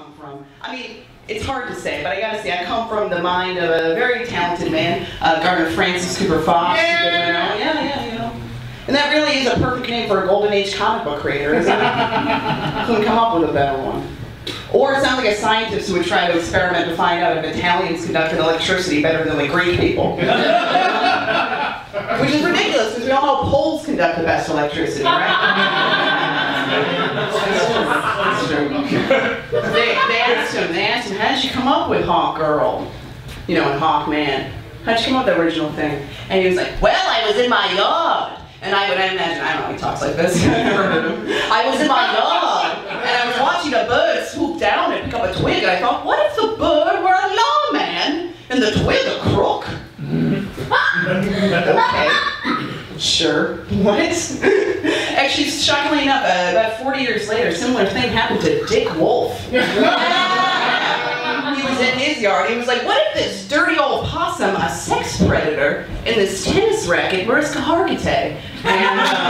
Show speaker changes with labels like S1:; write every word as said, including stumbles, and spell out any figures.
S1: come from. I mean, it's hard to say, but I gotta say, I come from the mind of a very talented man, uh, Gardner Francis Cooper Fox. Yeah, yeah, yeah, you know. And that really is a perfect name for a golden age comic book creator, isn't it? Couldn't come up with a better one. Or it sounds like a scientist who would try to experiment to find out if Italians conducted electricity better than the Greek people. Which is ridiculous, because we all know Poles conduct the best electricity, right? That's true. They, they asked him, they asked him, how did you come up with Hawkgirl? You know, and Hawkman. How'd you come up with the original thing? And he was like, well, I was in my yard. And I would I imagine, I don't know, he talks like this. I never heard him. I was in my yard, and I was watching a bird swoop down and pick up a twig, and I thought, what if the bird were a lawman and the twig a crook? Okay, sure. What? Actually, shockingly enough, uh, about forty years later, a similar thing happened to Dick Wolf. He was in his yard. He was like, what if this dirty old possum, a sex predator, and this tennis racket were a Scahargite? And, uh,